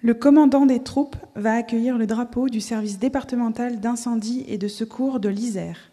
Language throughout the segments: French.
Le commandant des troupes va accueillir le drapeau du service départemental d'incendie et de secours de l'Isère.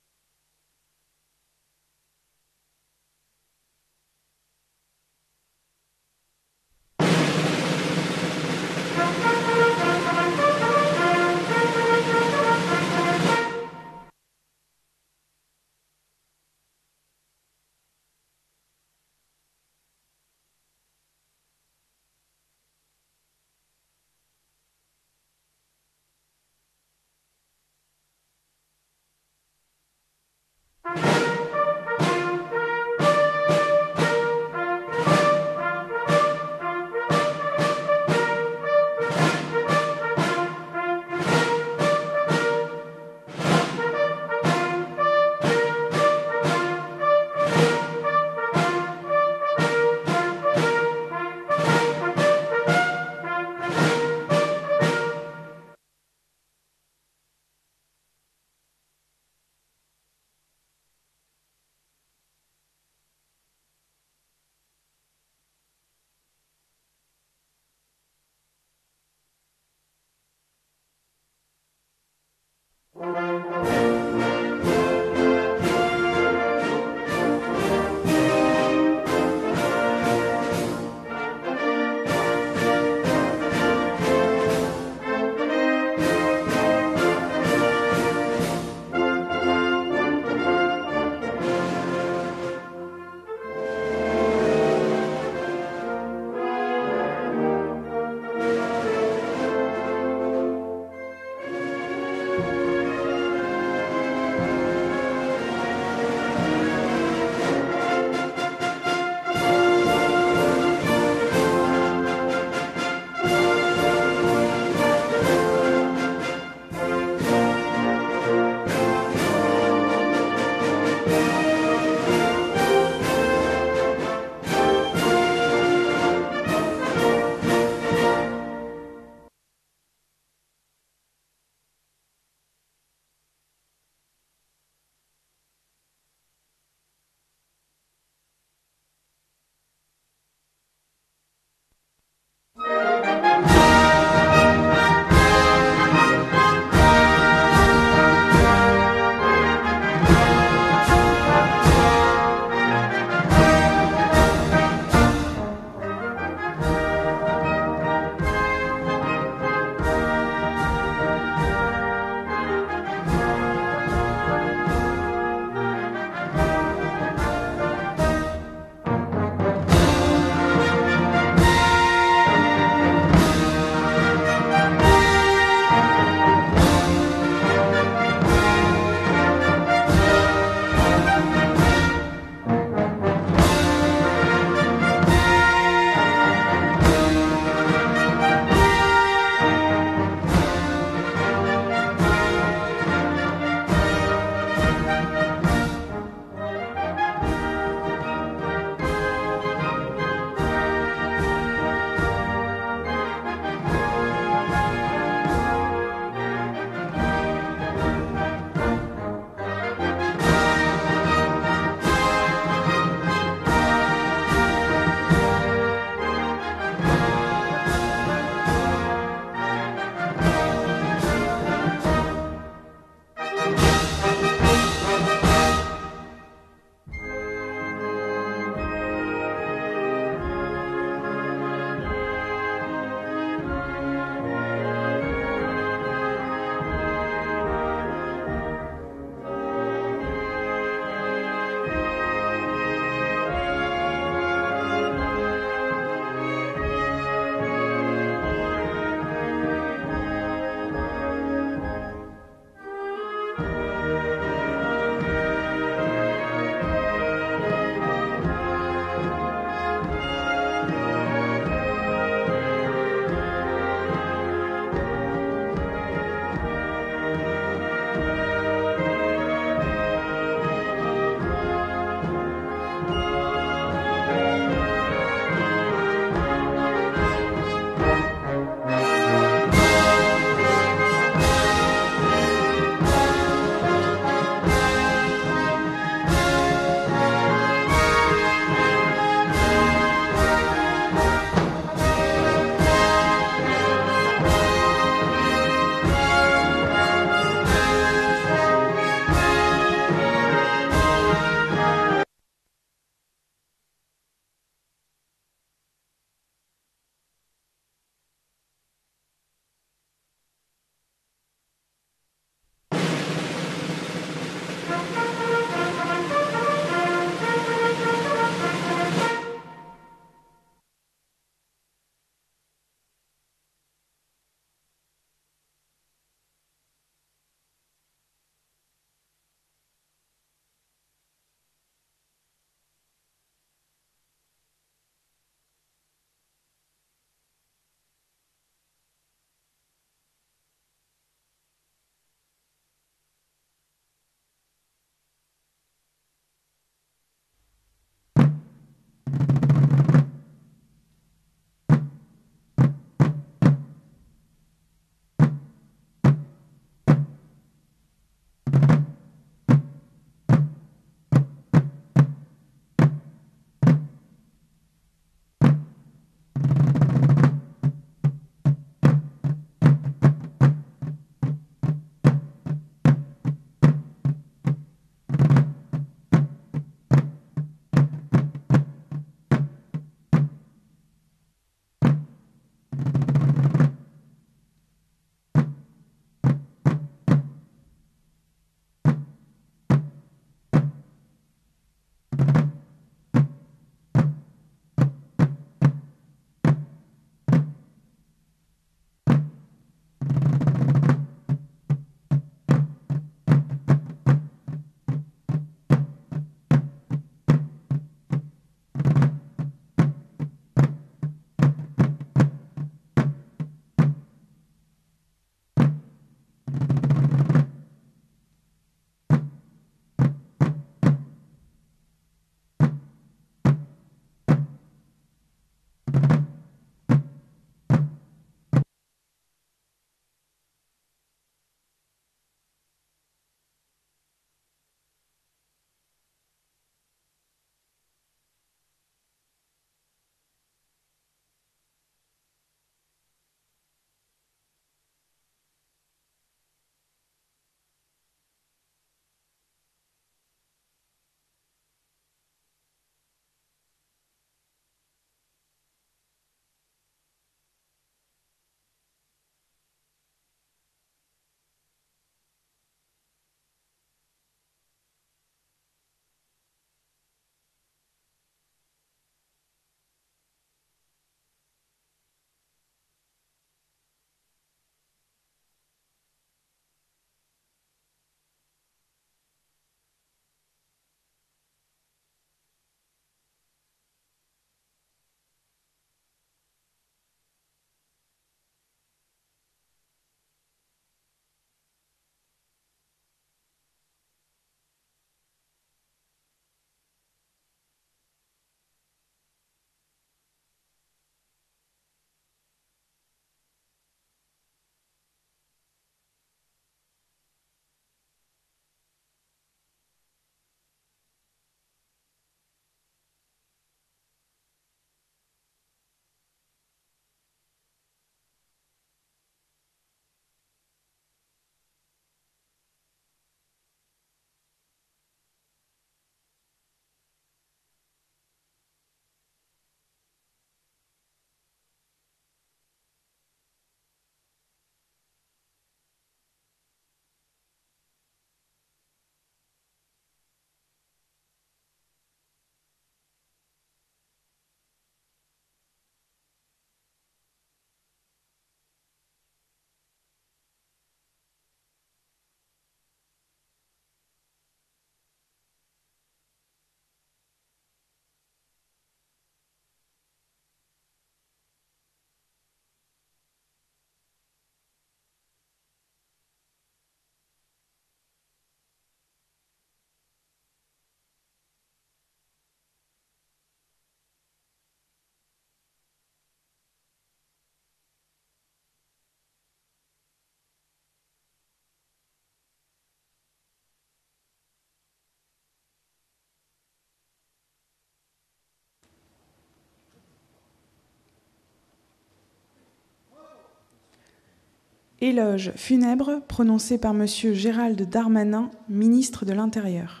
Éloge funèbre prononcé par M. Gérald Darmanin, ministre de l'Intérieur.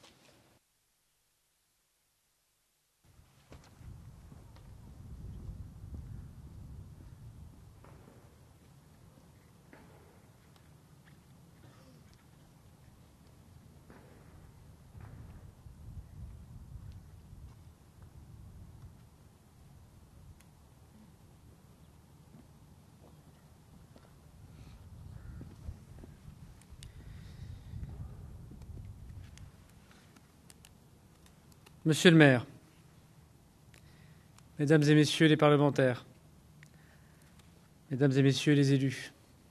Monsieur le maire, mesdames et messieurs les parlementaires, mesdames et messieurs les élus,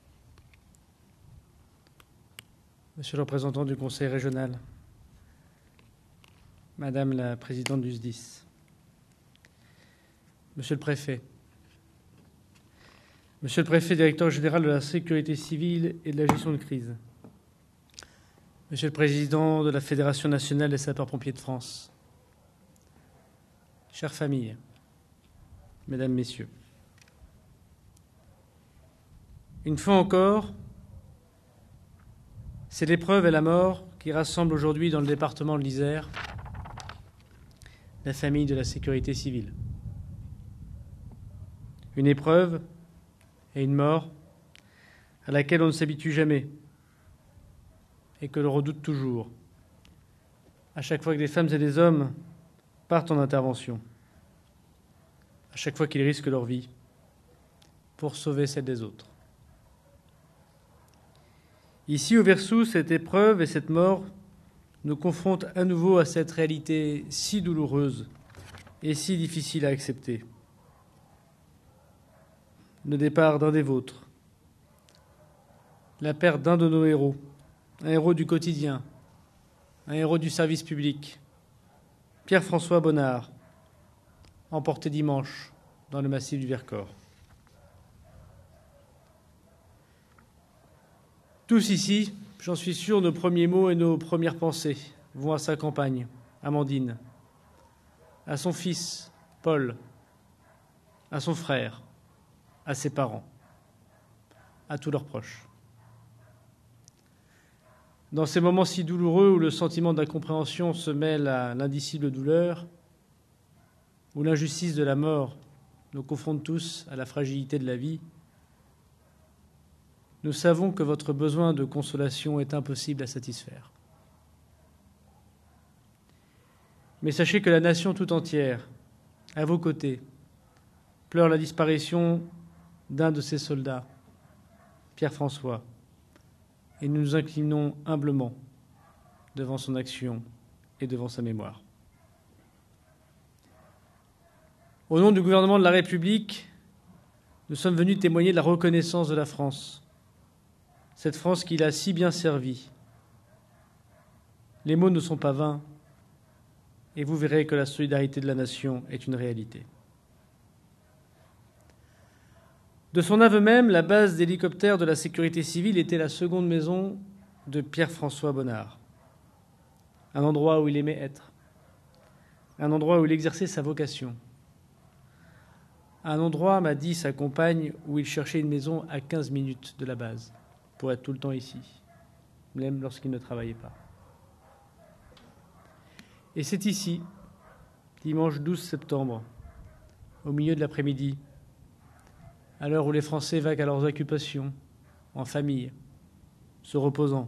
monsieur le représentant du conseil régional, madame la présidente du SDIS, monsieur le préfet, directeur général de la sécurité civile et de la gestion de crise, monsieur le président de la Fédération nationale des sapeurs-pompiers de France, chères familles, mesdames, messieurs, une fois encore, c'est l'épreuve et la mort qui rassemblent aujourd'hui dans le département de l'Isère la famille de la sécurité civile. Une épreuve et une mort à laquelle on ne s'habitue jamais et que l'on redoute toujours, à chaque fois que des femmes et des hommes partent en intervention, à chaque fois qu'ils risquent leur vie pour sauver celle des autres. Ici, au Versou, cette épreuve et cette mort nous confrontent à nouveau à cette réalité si douloureuse et si difficile à accepter. Le départ d'un des vôtres, la perte d'un de nos héros, un héros du quotidien, un héros du service public, Pierre-François Bonnard, emporté dimanche dans le massif du Vercors. Tous ici, j'en suis sûr, nos premiers mots et nos premières pensées vont à sa compagne, Amandine, à son fils, Paul, à son frère, à ses parents, à tous leurs proches. Dans ces moments si douloureux où le sentiment d'incompréhension se mêle à l'indicible douleur, où l'injustice de la mort nous confronte tous à la fragilité de la vie, nous savons que votre besoin de consolation est impossible à satisfaire. Mais sachez que la nation tout entière, à vos côtés, pleure la disparition d'un de ses soldats, Pierre-François, et nous nous inclinons humblement devant son action et devant sa mémoire. Au nom du gouvernement de la République, nous sommes venus témoigner de la reconnaissance de la France, cette France qui l'a si bien servie. Les mots ne sont pas vains, et vous verrez que la solidarité de la nation est une réalité. De son aveu même, la base d'hélicoptères de la sécurité civile était la seconde maison de Pierre-François Bonnard, un endroit où il aimait être, un endroit où il exerçait sa vocation, un endroit, m'a dit sa compagne, où il cherchait une maison à 15 minutes de la base, pour être tout le temps ici, même lorsqu'il ne travaillait pas. Et c'est ici, dimanche 12 septembre, au milieu de l'après-midi, à l'heure où les Français vaquent à leurs occupations, en famille, se reposant,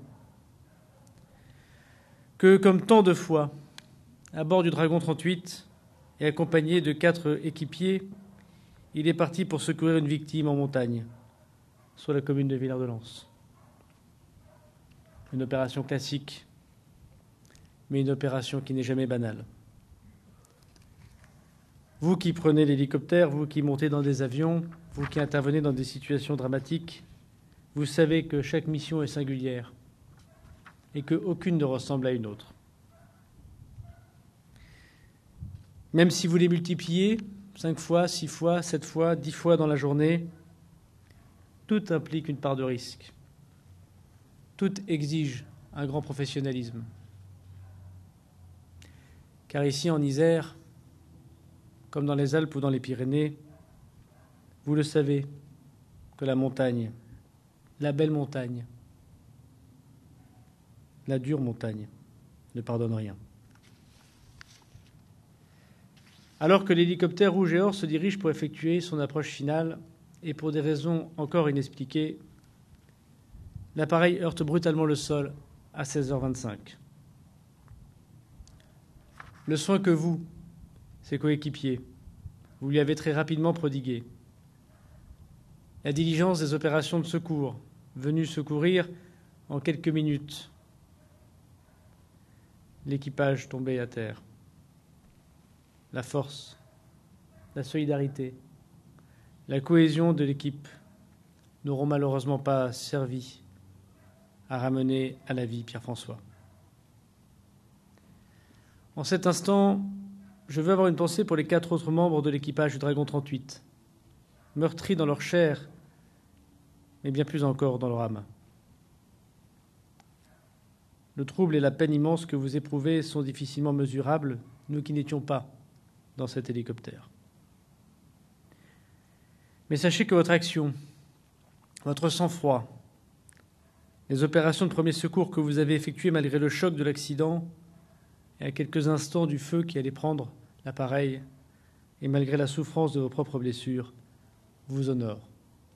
que, comme tant de fois, à bord du Dragon 38 et accompagné de 4 équipiers, il est parti pour secourir une victime en montagne, sur la commune de Villard-de-Lans. Une opération classique, mais une opération qui n'est jamais banale. Vous qui prenez l'hélicoptère, vous qui montez dans des avions, vous qui intervenez dans des situations dramatiques, vous savez que chaque mission est singulière et qu'aucune ne ressemble à une autre. Même si vous les multipliez 5 fois, 6 fois, 7 fois, 10 fois dans la journée, tout implique une part de risque. Tout exige un grand professionnalisme. Car ici, en Isère, comme dans les Alpes ou dans les Pyrénées, vous le savez, que la montagne la belle montagne, la dure montagne, ne pardonne rien. Alors que l'hélicoptère rouge et or se dirige pour effectuer son approche finale, et pour des raisons encore inexpliquées, l'appareil heurte brutalement le sol à 16h25. Le soin que vous, ses coéquipiers, vous lui avez très rapidement prodigué, la diligence des opérations de secours, venues secourir en quelques minutes l'équipage tombé à terre, la force, la solidarité, la cohésion de l'équipe n'auront malheureusement pas servi à ramener à la vie Pierre-François. En cet instant, je veux avoir une pensée pour les 4 autres membres de l'équipage du Dragon 38, meurtris dans leur chair, mais bien plus encore dans leur âme. Le trouble et la peine immense que vous éprouvez sont difficilement mesurables, nous qui n'étions pas dans cet hélicoptère. Mais sachez que votre action, votre sang-froid, les opérations de premier secours que vous avez effectuées malgré le choc de l'accident et à quelques instants du feu qui allait prendre l'appareil, et malgré la souffrance de vos propres blessures, vous honorent.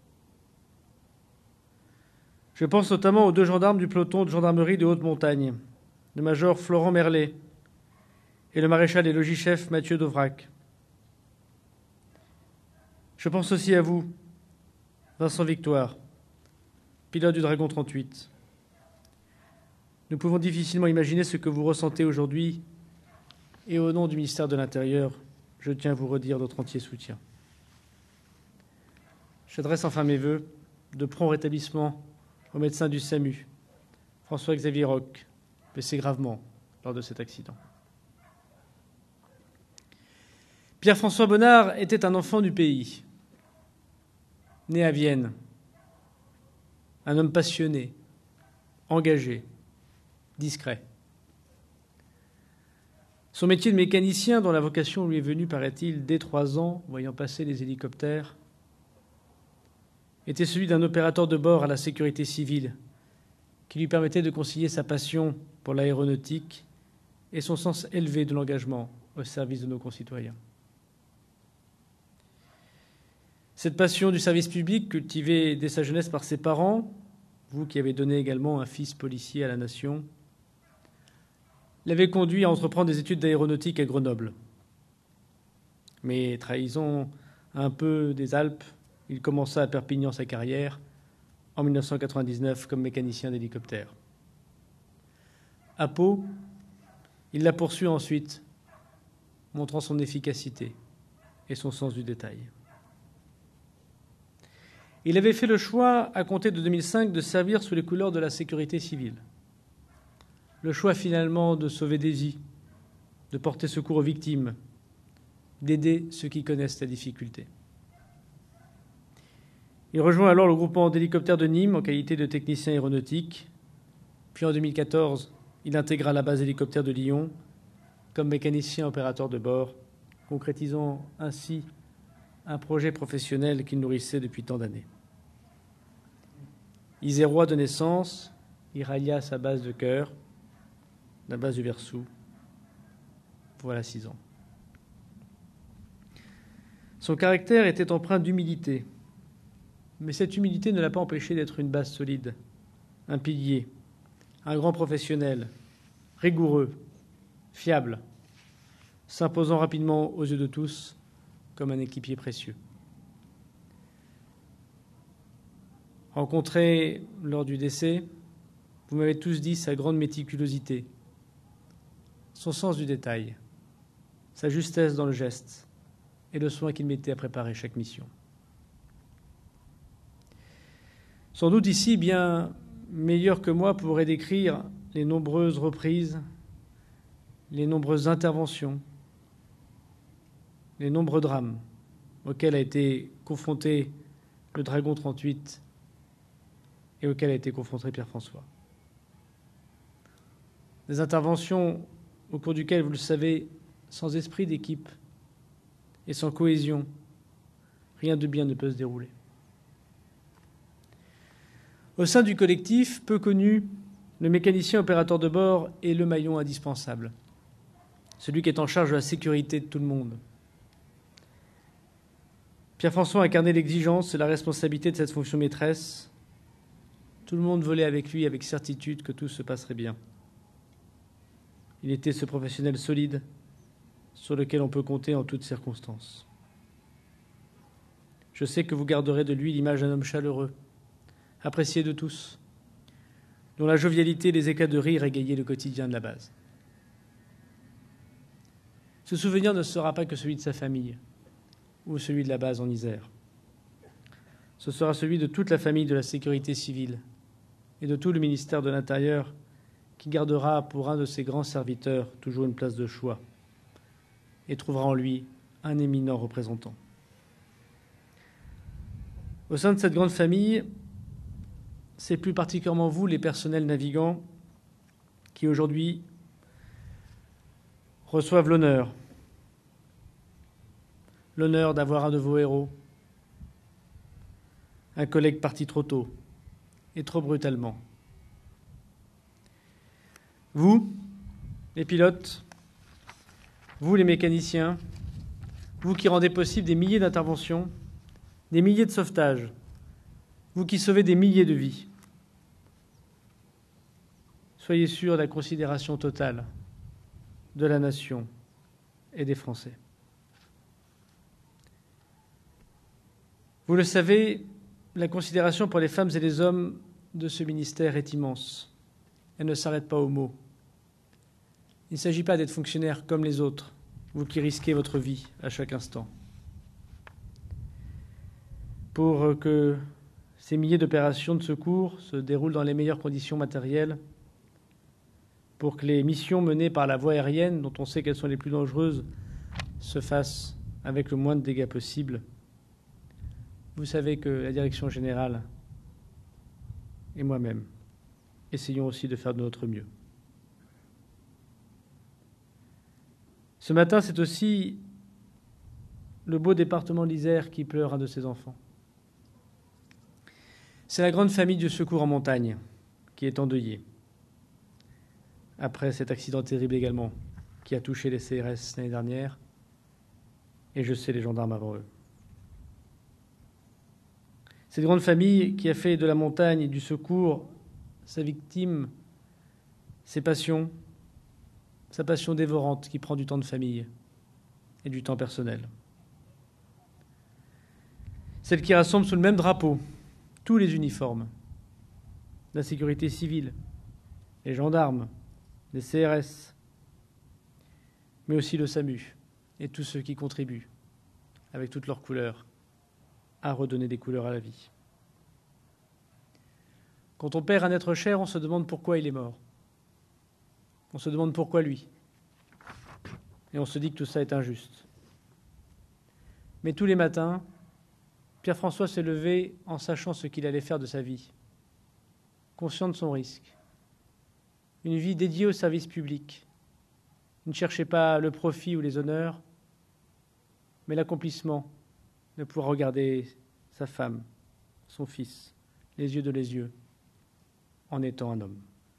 Je pense notamment aux 2 gendarmes du peloton de gendarmerie de Haute-Montagne, le major Florent Merlet et le maréchal et logis-chef Mathieu Dovrac. Je pense aussi à vous, Vincent Victoire, pilote du Dragon 38. Nous pouvons difficilement imaginer ce que vous ressentez aujourd'hui, et au nom du ministère de l'Intérieur, je tiens à vous redire notre entier soutien. J'adresse enfin mes vœux de prompt rétablissement au médecin du SAMU, François-Xavier Roch, blessé gravement lors de cet accident. Pierre-François Bonnard était un enfant du pays, né à Vienne, un homme passionné, engagé, discret. Son métier de mécanicien, dont la vocation lui est venue, paraît-il, dès 3 ans, voyant passer les hélicoptères, était celui d'un opérateur de bord à la sécurité civile, qui lui permettait de concilier sa passion pour l'aéronautique et son sens élevé de l'engagement au service de nos concitoyens. Cette passion du service public, cultivée dès sa jeunesse par ses parents, vous qui avez donné également un fils policier à la nation, l'avait conduit à entreprendre des études d'aéronautique à Grenoble. Mais trahissant un peu des Alpes, il commença à Perpignan sa carrière en 1999 comme mécanicien d'hélicoptère. À Pau, il la poursuit ensuite, montrant son efficacité et son sens du détail. Il avait fait le choix, à compter de 2005, de servir sous les couleurs de la sécurité civile. Le choix finalement de sauver des vies, de porter secours aux victimes, d'aider ceux qui connaissent la difficulté. Il rejoint alors le groupement d'hélicoptères de Nîmes en qualité de technicien aéronautique. Puis en 2014, il intégra la base hélicoptère de Lyon comme mécanicien opérateur de bord, concrétisant ainsi un projet professionnel qu'il nourrissait depuis tant d'années. Isérois de naissance, il rallia sa base de cœur, la base du Versou, voilà 6 ans. Son caractère était empreint d'humilité, mais cette humilité ne l'a pas empêché d'être une base solide, un pilier, un grand professionnel, rigoureux, fiable, s'imposant rapidement aux yeux de tous comme un équipier précieux. Rencontré lors du décès, vous m'avez tous dit sa grande méticulosité, son sens du détail, sa justesse dans le geste et le soin qu'il mettait à préparer chaque mission. Sans doute ici, bien meilleur que moi pourrait décrire les nombreuses reprises, les nombreuses interventions, les nombreux drames auxquels a été confronté le Dragon 38 et auxquels a été confronté Pierre-François. Des interventions au cours duquel, vous le savez, sans esprit d'équipe et sans cohésion, rien de bien ne peut se dérouler. Au sein du collectif, peu connu, le mécanicien opérateur de bord est le maillon indispensable, celui qui est en charge de la sécurité de tout le monde. Pierre-François incarnait l'exigence et la responsabilité de cette fonction maîtresse. Tout le monde volait avec lui avec certitude que tout se passerait bien. Il était ce professionnel solide sur lequel on peut compter en toutes circonstances. Je sais que vous garderez de lui l'image d'un homme chaleureux, apprécié de tous, dont la jovialité et les éclats de rire égayaient le quotidien de la base. Ce souvenir ne sera pas que celui de sa famille ou celui de la base en Isère. Ce sera celui de toute la famille de la sécurité civile et de tout le ministère de l'Intérieur qui gardera pour un de ses grands serviteurs toujours une place de choix et trouvera en lui un éminent représentant. Au sein de cette grande famille, c'est plus particulièrement vous, les personnels navigants, qui aujourd'hui reçoivent l'honneur d'avoir un de vos héros, un collègue parti trop tôt et trop brutalement. Vous, les pilotes, vous, les mécaniciens, vous qui rendez possible des milliers d'interventions, des milliers de sauvetages, vous qui sauvez des milliers de vies, soyez sûrs de la considération totale de la nation et des Français. Vous le savez, la considération pour les femmes et les hommes de ce ministère est immense. Elle ne s'arrête pas aux mots. Il ne s'agit pas d'être fonctionnaire comme les autres, vous qui risquez votre vie à chaque instant. Pour que ces milliers d'opérations de secours se déroulent dans les meilleures conditions matérielles, pour que les missions menées par la voie aérienne, dont on sait qu'elles sont les plus dangereuses, se fassent avec le moins de dégâts possible, vous savez que la direction générale et moi-même essayons aussi de faire de notre mieux. Ce matin, c'est aussi le beau département de l'Isère qui pleure un de ses enfants. C'est la grande famille du secours en montagne qui est endeuillée, après cet accident terrible également qui a touché les CRS l'année dernière, et je sais les gendarmes avant eux. Cette grande famille qui a fait de la montagne et du secours sa victime, ses passions, sa passion dévorante qui prend du temps de famille et du temps personnel. Celle qui rassemble sous le même drapeau tous les uniformes, la sécurité civile, les gendarmes, les CRS, mais aussi le SAMU et tous ceux qui contribuent, avec toutes leurs couleurs, à redonner des couleurs à la vie. Quand on perd un être cher, on se demande pourquoi il est mort. On se demande pourquoi lui. Et on se dit que tout ça est injuste. Mais tous les matins, Pierre-François s'est levé en sachant ce qu'il allait faire de sa vie, conscient de son risque. Une vie dédiée au service public. Il ne cherchait pas le profit ou les honneurs, mais l'accomplissement de pouvoir regarder sa femme, son fils, les yeux de les yeux, en étant un homme.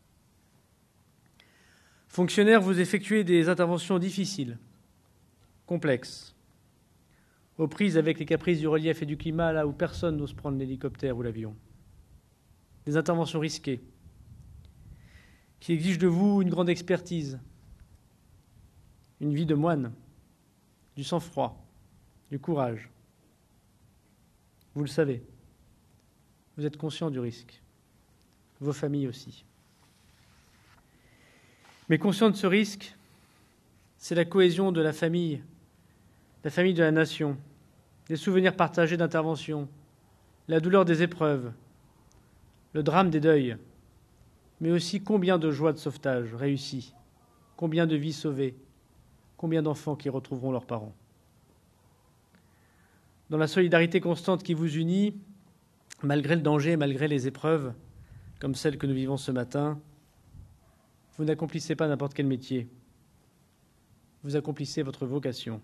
Fonctionnaire, vous effectuez des interventions difficiles, complexes, aux prises avec les caprices du relief et du climat, là où personne n'ose prendre l'hélicoptère ou l'avion. Des interventions risquées, qui exigent de vous une grande expertise, une vie de moine, du sang-froid, du courage. Vous le savez, vous êtes conscient du risque, vos familles aussi. Mais conscient de ce risque, c'est la cohésion de la famille de la nation, des souvenirs partagés d'intervention, la douleur des épreuves, le drame des deuils, mais aussi combien de joies de sauvetage réussies, combien de vies sauvées, combien d'enfants qui retrouveront leurs parents. Dans la solidarité constante qui vous unit, malgré le danger, malgré les épreuves, comme celle que nous vivons ce matin, vous n'accomplissez pas n'importe quel métier. Vous accomplissez votre vocation,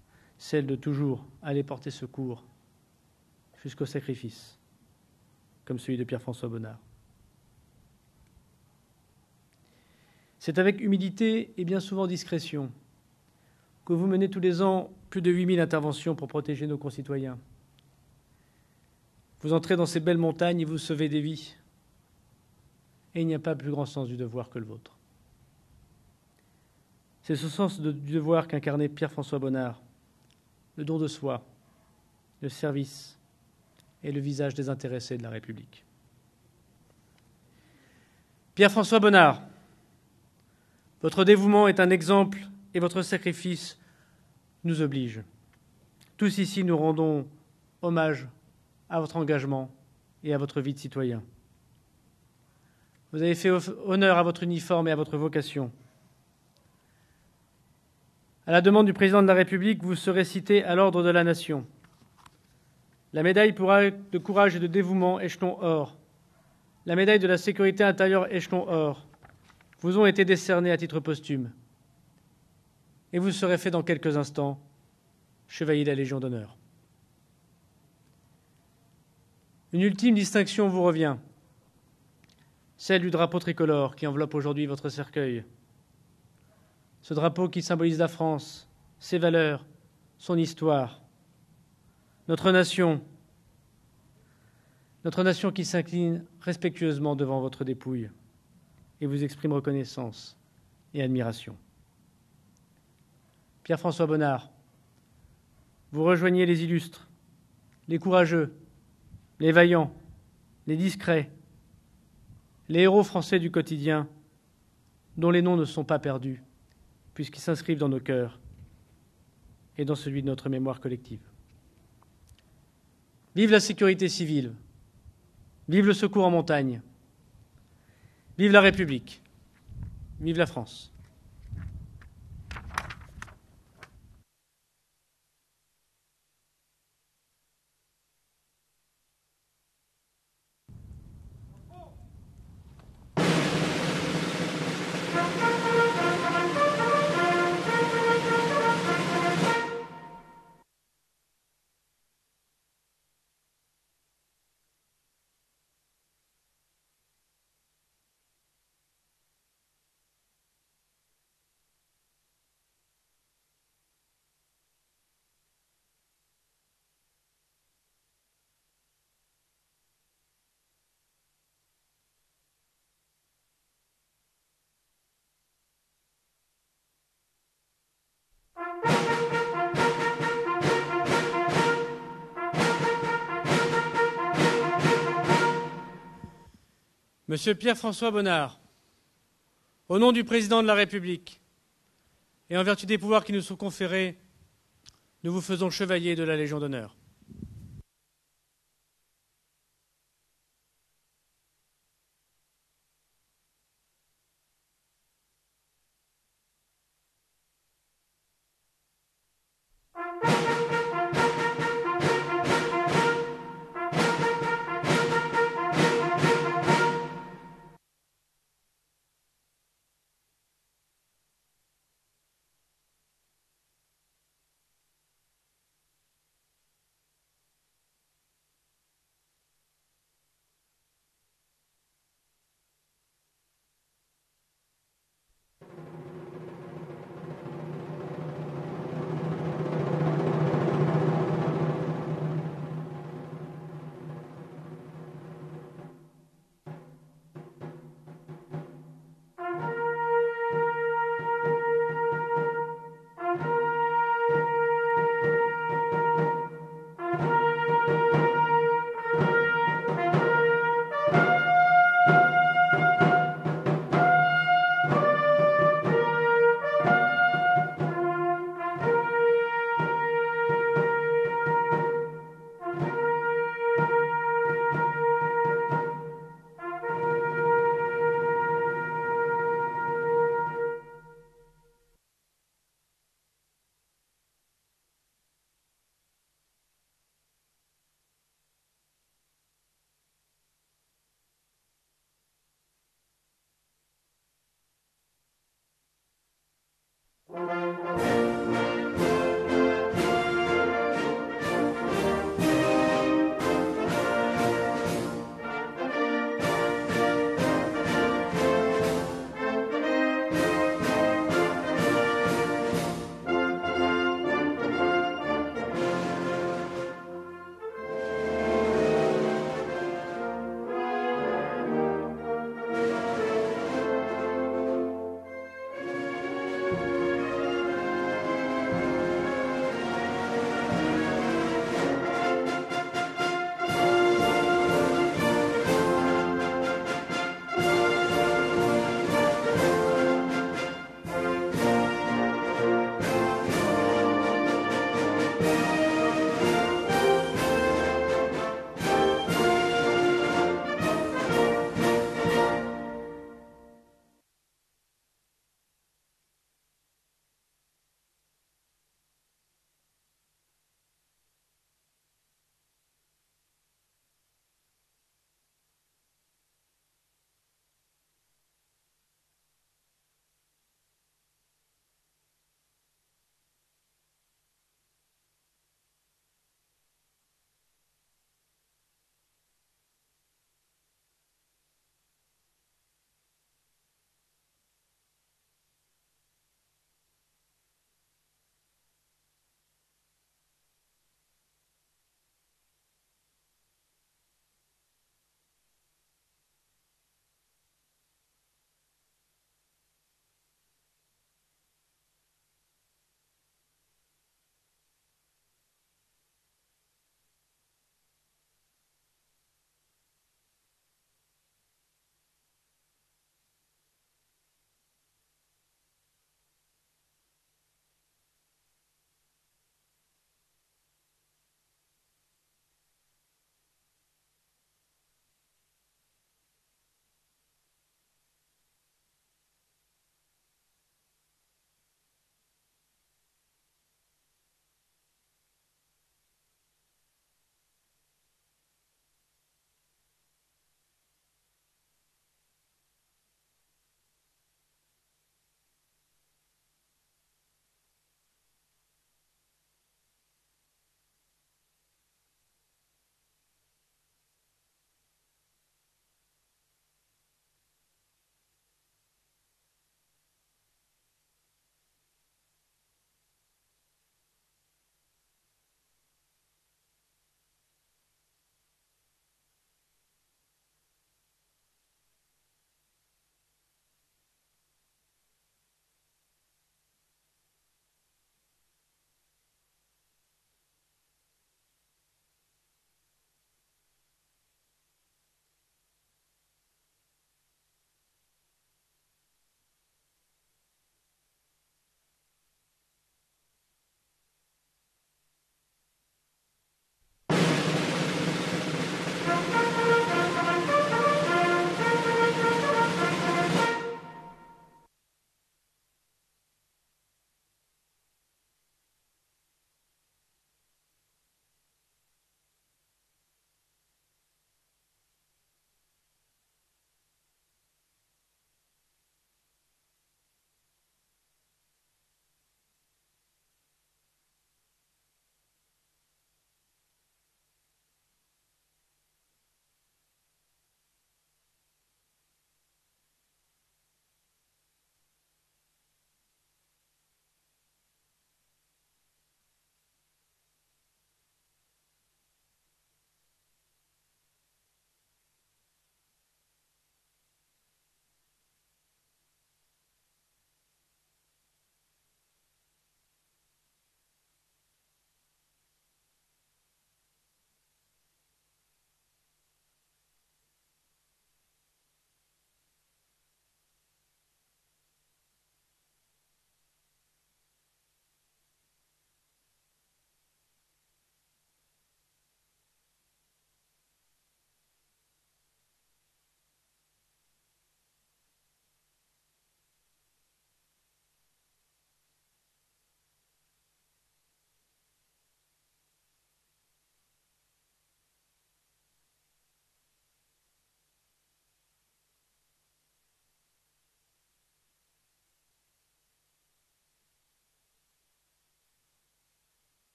celle de toujours aller porter secours jusqu'au sacrifice, comme celui de Pierre-François Bonnard. C'est avec humilité et bien souvent discrétion que vous menez tous les ans plus de 8000 interventions pour protéger nos concitoyens. Vous entrez dans ces belles montagnes et vous sauvez des vies. Et il n'y a pas plus grand sens du devoir que le vôtre. C'est ce sens du devoir qu'incarnait Pierre-François Bonnard, le don de soi, le service et le visage désintéressé de la République. Pierre-François Bonnard, votre dévouement est un exemple et votre sacrifice nous oblige. Tous ici, nous rendons hommage à votre engagement et à votre vie de citoyen. Vous avez fait honneur à votre uniforme et à votre vocation. À la demande du président de la République, vous serez cité à l'ordre de la Nation. La médaille pour acte de courage et de dévouement, échelon or. La médaille de la sécurité intérieure, échelon or, vous ont été décernés à titre posthume. Et vous serez fait dans quelques instants chevalier de la Légion d'honneur. Une ultime distinction vous revient, celle du drapeau tricolore qui enveloppe aujourd'hui votre cercueil. Ce drapeau qui symbolise la France, ses valeurs, son histoire, notre nation qui s'incline respectueusement devant votre dépouille et vous exprime reconnaissance et admiration. Pierre-François Bonnard, vous rejoignez les illustres, les courageux, les vaillants, les discrets, les héros français du quotidien, dont les noms ne sont pas perdus, puisqu'ils s'inscrivent dans nos cœurs et dans celui de notre mémoire collective. Vive la sécurité civile, vive le secours en montagne, vive la République, vive la France. Monsieur Pierre-François Bonnard, au nom du Président de la République et en vertu des pouvoirs qui nous sont conférés, nous vous faisons chevalier de la Légion d'honneur.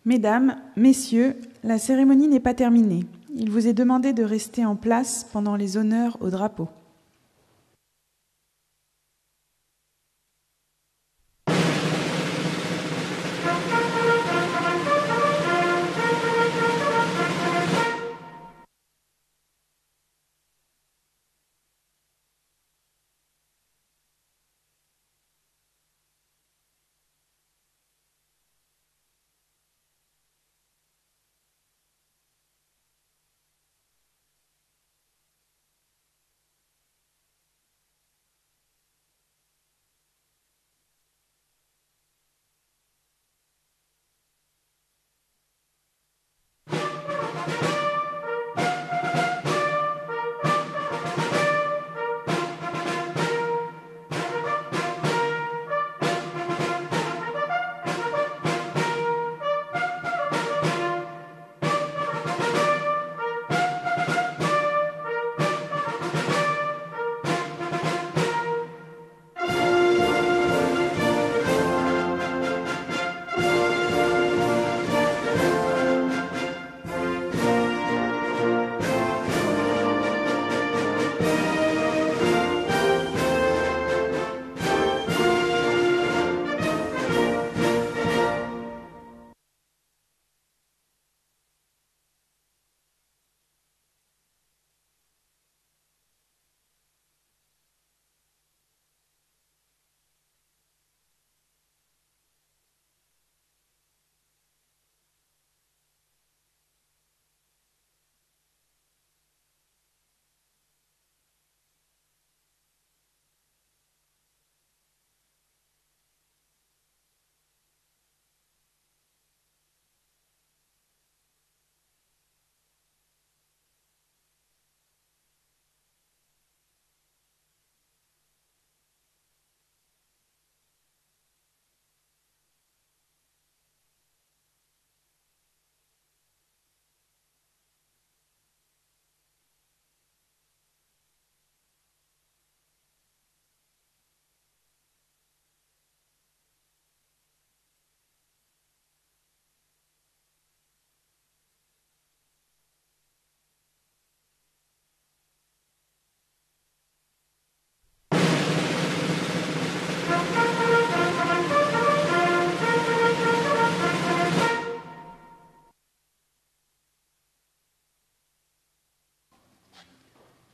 Mesdames, Messieurs, la cérémonie n'est pas terminée. Il vous est demandé de rester en place pendant les honneurs au drapeau.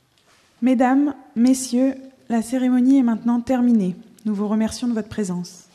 Mesdames, Messieurs, la cérémonie est maintenant terminée. Nous vous remercions de votre présence.